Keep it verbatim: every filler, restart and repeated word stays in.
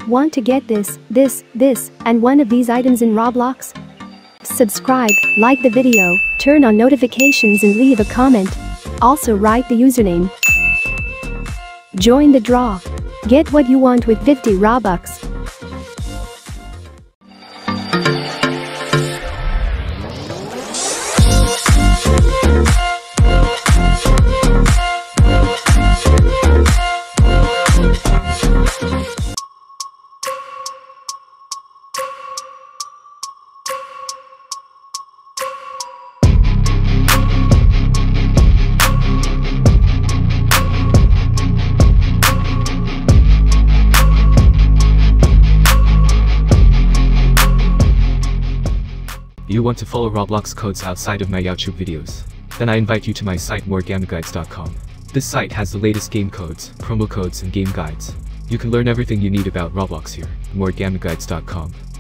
Want to get this, this, this, and one of these items in Roblox? Subscribe, like the video, turn on notifications and leave a comment. Also write the username. Join the draw. Get what you want with fifty Robux. You want to follow Roblox codes outside of my YouTube videos? Then I invite you to my site more gamma guides dot com. This site has the latest game codes, promo codes and game guides. You can learn everything you need about Roblox here, more gamma guides dot com.